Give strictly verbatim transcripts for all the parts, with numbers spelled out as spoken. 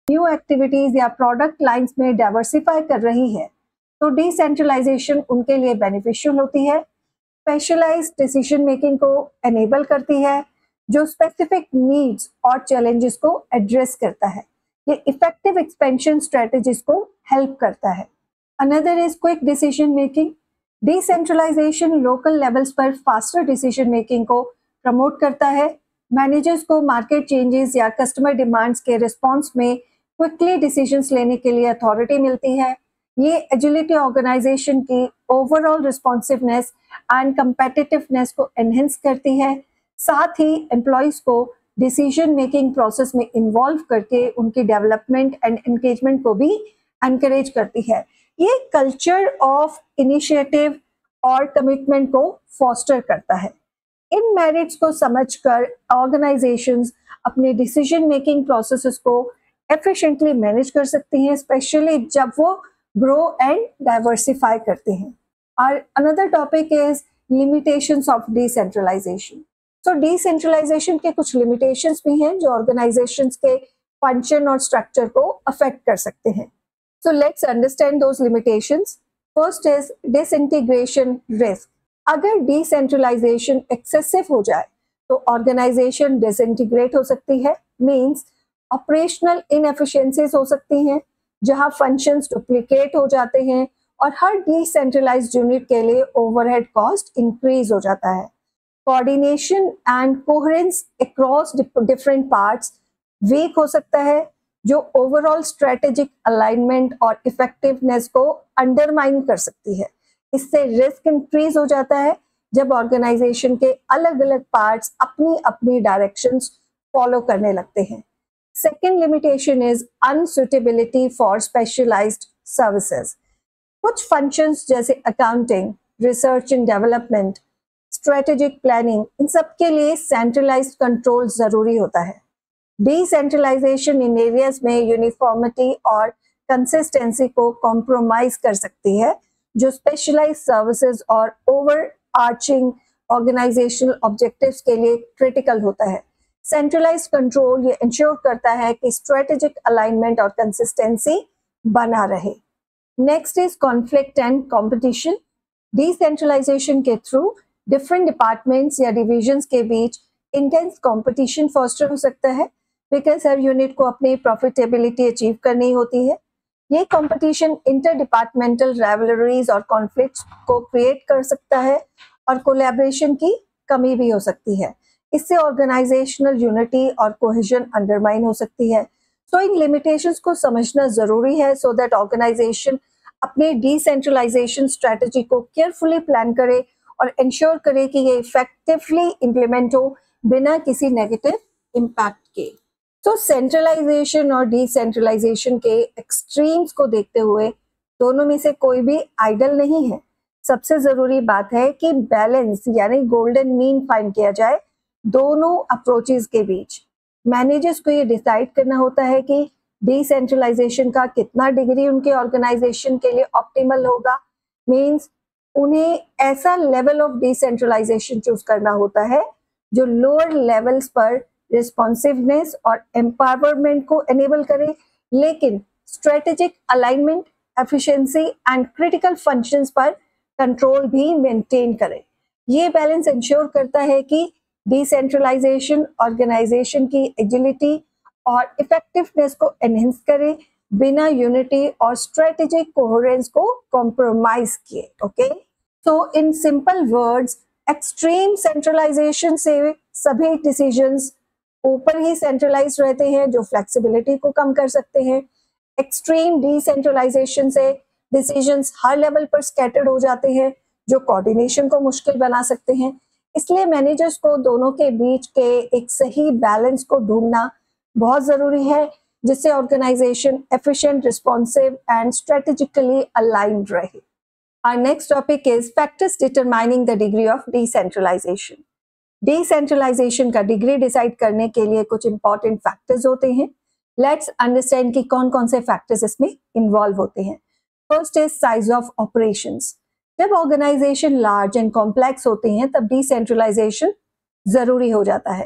New activities या product lines में diversify कर रही है तो डिसेंट्रलाइजेशन उनके लिए बेनिफिशियल होती है। स्पेशलाइज्ड डिसीजन मेकिंग को एनेबल करती है जो स्पेसिफिक नीड्स और चैलेंजेस को एड्रेस करता है। ये इफेक्टिव एक्सपेंशन स्ट्रेटजीज को हेल्प करता है। Another is quick decision making. Decentralisation local levels पर फास्टर डिसीजन मेकिंग को प्रमोट करता है। मैनेजर्स को मार्केट चेंजेस या कस्टमर डिमांड्स के रिस्पॉन्स में क्विकली डिसीजंस लेने के लिए अथॉरिटी मिलती है। ये एजिलिटी ऑर्गेनाइजेशन की ओवरऑल रिस्पॉन्सिवनेस एंड कंपेटिटिवनेस को एनहेंस करती है। साथ ही एम्प्लॉयज को डिसीजन मेकिंग प्रोसेस में इन्वॉल्व करके उनकी डेवलपमेंट एंड एंगेजमेंट को भी एनकरेज करती है। ये कल्चर ऑफ इनिशिएटिव और कमिटमेंट को फॉस्टर करता है। इन मेरिट्स को समझकर ऑर्गेनाइजेशंस अपने डिसीजन मेकिंग प्रोसेसेस को एफिशिएंटली मैनेज कर सकती हैं, स्पेशली जब वो ग्रो एंड डाइवर्सिफाई करते हैं। और another topic is limitations of decentralisation. तो डिसेंट्रलाइजेशन के कुछ लिमिटेशंस भी हैं जो ऑर्गेनाइजेशंस के फंक्शन और स्ट्रक्चर को अफेक्ट कर सकते हैं। So let's understand those limitations. First is disintegration risk. अगर डिसेंट्रलाइजेशन एक्सेसिव हो जाए तो ऑर्गेनाइजेशन डिसइंटीग्रेट हो सकती है, मींस ऑपरेशनल इनएफिशिएंसीज हो सकती हैं जहां फंक्शंस डुप्लीकेट हो जाते हैं और हर डिसेंट्रलाइज्ड यूनिट के लिए ओवरहेड कॉस्ट इंक्रीज हो जाता है। Coordination and coherence across different parts weak हो सकता है जो ओवरऑल स्ट्रेटेजिक अलाइनमेंट और इफेक्टिवनेस को अंडरमाइन कर सकती है। इससे रिस्क इंक्रीज हो जाता है जब ऑर्गेनाइजेशन के अलग अलग पार्ट्स अपनी अपनी डायरेक्शंस फॉलो करने लगते हैं। Second limitation is unsuitability for specialised services. कुछ फंक्शंस जैसे accounting, research and development, strategic planning, इन सब के लिए सेंट्रलाइज्ड कंट्रोल जरूरी होता है। डिसेंट्रलाइजेशन इन एरियाज में यूनिफॉर्मिटी और कंसिस्टेंसी को कॉम्प्रोमाइज कर सकती है जो स्पेशलाइज्ड सर्विसेज और ओवर आर्चिंग ऑर्गेनाइजेशनल ऑब्जेक्टिव्स के लिए क्रिटिकल होता है। सेंट्रलाइज्ड कंट्रोल ये इंश्योर करता है कि स्ट्रेटेजिक अलाइनमेंट और कंसिस्टेंसी बना रहे। Next is conflict and competition. Decentralisation के थ्रू डिफरेंट डिपार्टमेंट्स या डिविजन्स के बीच इंटेंस कंपटीशन फॉस्टर हो सकता है बिकॉज हर यूनिट को अपनी प्रॉफिटेबिलिटी अचीव करनी होती है। ये कंपटीशन इंटर डिपार्टमेंटल राइवलरीज और कॉन्फ्लिक्ट्स को क्रिएट कर सकता है और कोलैबोरेशन की कमी भी हो सकती है। इससे ऑर्गेनाइजेशनल यूनिटी और कोहेजन अंडरमाइन हो सकती है। सो इन लिमिटेशंस को समझना जरूरी है सो दैट ऑर्गेनाइजेशन अपने डिसेंट्रलाइजेशन स्ट्रेटजी को केयरफुली प्लान करे और इंश्योर करे कि ये इफेक्टिवली इम्प्लीमेंट हो बिना किसी नेगेटिव इम्पैक्ट के। तो सेंट्रलाइजेशन और डिसेंट्रलाइजेशन के एक्सट्रीम्स को देखते हुए दोनों में से कोई भी आइडल नहीं है। सबसे जरूरी बात है कि बैलेंस यानी गोल्डन मीन फाइंड किया जाए दोनों अप्रोचेस के बीच। मैनेजर्स को ये डिसाइड करना होता है कि डिसेंट्रलाइजेशन का कितना डिग्री उनके ऑर्गेनाइजेशन के लिए ऑप्टिमल होगा, मींस उन्हें ऐसा लेवल ऑफ डिसेंट्रलाइजेशन चूज करना होता है जो लोअर लेवल्स पर रिस्पॉन्सिवनेस और एम्पावरमेंट को एनेबल करे लेकिन strategic alignment, efficiency and critical functions पर कंट्रोल भी मेंटेन करे। ये बैलेंस इंश्योर करता है कि डिसेंट्रलाइजेशन ऑर्गेनाइजेशन की एजिलिटी और इफेक्टिवनेस को एनहेंस करे बिना यूनिटी और स्ट्रेटेजिक कोहेरेंस को कॉम्प्रोमाइज किए। Okay, so in simple words, extreme centralisation से सभी डिसीजंस ऊपर ही सेंट्रलाइज रहते हैं जो फ्लेक्सिबिलिटी को कम कर सकते हैं। एक्सट्रीम डिसेंट्रलाइजेशन से डिसीजंस हर लेवल पर स्कैटर्ड हो जाते हैं जो कोऑर्डिनेशन को मुश्किल बना सकते हैं। इसलिए मैनेजर्स को दोनों के बीच के एक सही बैलेंस को ढूंढना बहुत जरूरी है जिससे organisation efficient, responsive and strategically aligned रहे। Our next topic is factors determining the degree of decentralization. Decentralization का डिग्री डिसाइड करने के लिए कुछ इंपॉर्टेंट फैक्टर्स होते हैं। लेट्स अंडरस्टैंड कि कौन कौन से फैक्टर्स इसमें इन्वॉल्व होते हैं। First is size of operations. जब ऑर्गेनाइजेशन लार्ज एंड कॉम्प्लेक्स होते हैं तब डिसेंट्रलाइजेशन जरूरी हो जाता है।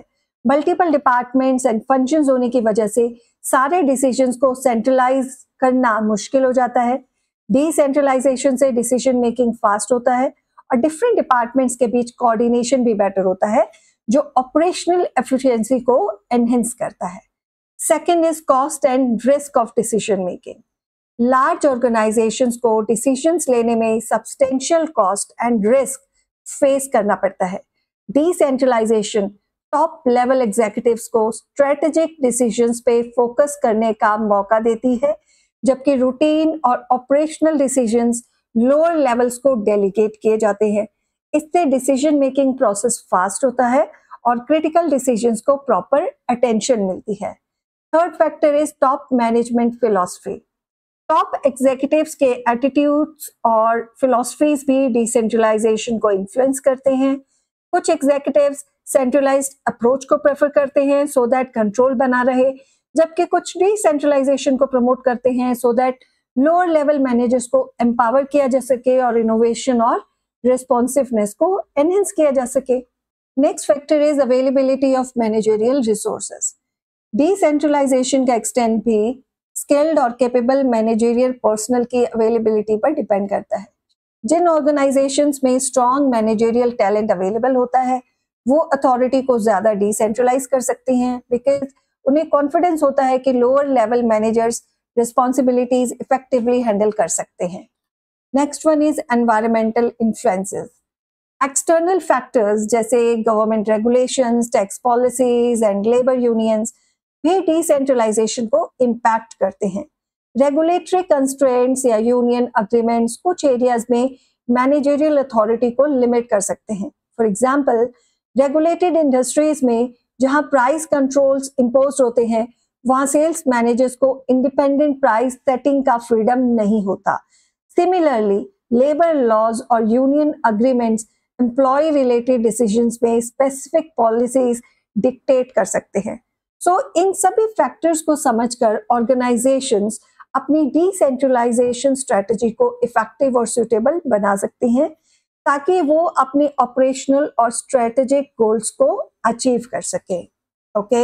मल्टीपल डिपार्टमेंट्स एंड फंक्शंस होने की वजह से सारे डिसीजंस को सेंट्रलाइज करना मुश्किल हो जाता है। डिसेंट्रलाइजेशन से डिसीजन मेकिंग फास्ट होता है और डिफरेंट डिपार्टमेंट्स के बीच कोऑर्डिनेशन भी बेटर होता है, जो ऑपरेशनल एफिशिएंसी को एनहेंस करता है। Second is cost and risk of decision making. Large organisations को डिसीजंस लेने में substantial cost and risk face करना पड़ता है। डिसेंट्रलाइजेशन टॉप लेवल एग्जीक्यूटिव्स को स्ट्रेटेजिक डिसीजंस पे फोकस करने का मौका देती है, जबकि रूटीन और ऑपरेशनल डिसीजंस लोअर लेवल्स को डेलीगेट किए जाते हैं। इससे डिसीजन मेकिंग प्रोसेस फास्ट होता है और क्रिटिकल डिसीजंस को प्रॉपर अटेंशन मिलती है। Third factor is top management philosophy. Top executives के एटीट्यूड्स और फिलॉसफीज भी डिसेंट्रलाइजेशन को इन्फ्लुएंस करते हैं। कुछ एग्जीक्यूटिव्स सेंट्रलाइज्ड अप्रोच को प्रेफर करते हैं सो दैट कंट्रोल बना रहे, जबकि कुछ डिसेंट्रलाइजेशन को प्रमोट करते हैं so that lower level managers को एम्पावर किया जा सके और इनोवेशन और रिस्पॉन्सिवनेस को एनहेंस किया जा सके। Next factor is availability of managerial resources. Decentralisation का एक्सटेंड भी स्किल्ड और कैपेबल मैनेजरियल पर्सनल की अवेलेबिलिटी पर डिपेंड करता है। जिन ऑर्गेनाइजेशंस में स्ट्रॉन्ग मैनेजरियल टैलेंट अवेलेबल होता है वो अथॉरिटी को ज्यादा डिसेंट्रलाइज कर सकती हैं, बिकॉज उन्हें कॉन्फिडेंस होता है कि lower level managers responsibilities effectively handle कर सकते हैं। Next one is environmental influences. External factors जैसे government regulations, tax policies and labour unions भी डिसेंट्रलाइजेशन को इम्पैक्ट करते हैं। रेगुलेटरी कंस्ट्रेंट्स या यूनियन अग्रीमेंट्स कुछ एरियाज में मैनेजरियल अथॉरिटी को लिमिट कर सकते हैं। फॉर एग्जाम्पल, रेगुलेटेड इंडस्ट्रीज में जहां प्राइस कंट्रोल्स इम्पोज होते हैं वहां सेल्स मैनेजर्स को इंडिपेंडेंट प्राइस सेटिंग का फ्रीडम नहीं होता। सिमिलरली, लेबर लॉज और union agreements employ related decisions में स्पेसिफिक पॉलिसीज डिक्टेट कर सकते हैं। सो so, इन सभी फैक्टर्स को समझकर ऑर्गेनाइजेशंस अपनी डिसेंट्रलाइजेशन स्ट्रेटजी को इफेक्टिव और सुटेबल बना सकती हैं ताकि वो अपने ऑपरेशनल और स्ट्रेटेजिक गोल्स को अचीव कर सके। ओके,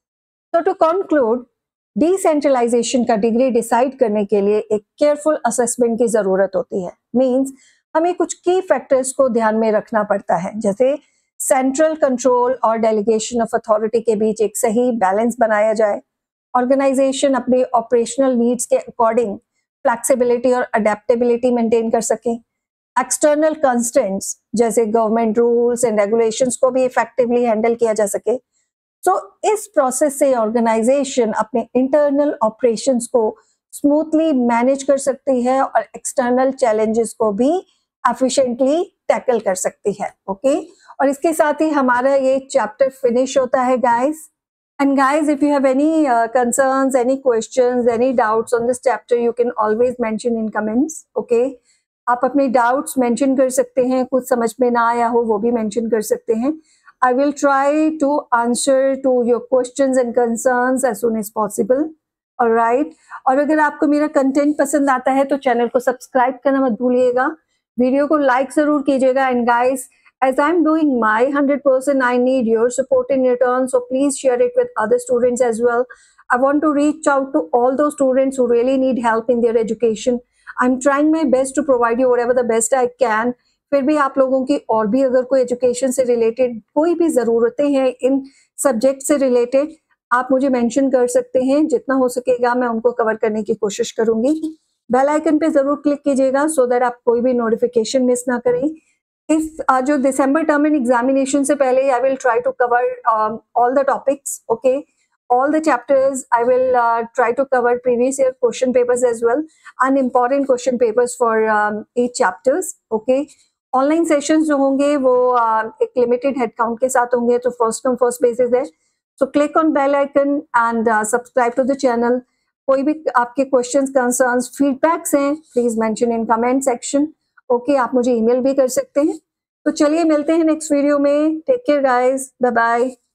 तो टू कंक्लूड, डिसेंट्रलाइजेशन का डिग्री डिसाइड करने के लिए एक केयरफुल असेसमेंट की जरूरत होती है। मींस हमें कुछ की फैक्टर्स को ध्यान में रखना पड़ता है, जैसे सेंट्रल कंट्रोल और डेलीगेशन ऑफ अथॉरिटी के बीच एक सही बैलेंस बनाया जाए, ऑर्गेनाइजेशन अपने ऑपरेशनल नीड्स के अकॉर्डिंग फ्लेक्सिबिलिटी और अडेप्टेबिलिटी मेंटेन कर सके, एक्सटर्नल कंस्ट्रेंट्स जैसे गवर्नमेंट रूल्स एंड रेगुलेशंस को भी इफेक्टिवली हैंडल किया जा सके। तो so, इस प्रोसेस से ऑर्गेनाइजेशन अपने इंटरनल ऑपरेशंस को स्मूथली मैनेज कर सकती है और एक्सटर्नल चैलेंजेस को भी एफिशिएंटली टैकल कर सकती है। Okay okay? और इसके साथ ही हमारा ये चैप्टर फिनिश होता है guys. And guys, if you have any concerns, any questions, any doubts on this chapter, you can always mention in comments. Okay, आप अपने डाउट्स मेंशन कर सकते हैं, कुछ समझ में ना आया हो वो भी मेंशन कर सकते हैं। I will try to answer to your questions and concerns as soon as possible. Alright? और अगर आपको मेरा कंटेंट पसंद आता है तो चैनल को सब्सक्राइब करना मत भूलिएगा, वीडियो को लाइक जरूर कीजिएगा। And guys, as I'm doing my one hundred percent, I need your support in return, so please share it with other students as well. I want to reach out to all those students who really need help in their education. I'm trying my best to provide you whatever the best I can. फिर भी आप लोगों की और भी अगर कोई education से रिलेटेड कोई भी ज़रूरतें हैं इन सब्जेक्ट से रिलेटेड, आप मुझे मेंशन कर सकते हैं। जितना हो सकेगा मैं उनको कवर करने की कोशिश करूंगी। बेल आइकन पे ज़रूर क्लिक कीजिएगा सो दैट आप कोई भी नोटिफिकेशन मिस ना करें। इस uh, जो दिसंबर टर्म एंड एग्जामिनेशन से पहले I will try to cover all the topics, okay, all the chapters. I will uh, try to cover previous year question papers as well and important question papers for um, each chapters. Okay, online sessions जो होंगे वो uh, एक limited head count के साथ होंगे, तो first come first basis है। So click on bell icon and subscribe to the channel. कोई भी आपके क्वेश्चंस, कंसर्न्स, फीडबैक्स हैं, please mention in comment section. Okay, आप मुझे ईमेल भी कर सकते हैं। तो चलिए मिलते हैं नेक्स्ट वीडियो में। Take care guys, bye bye.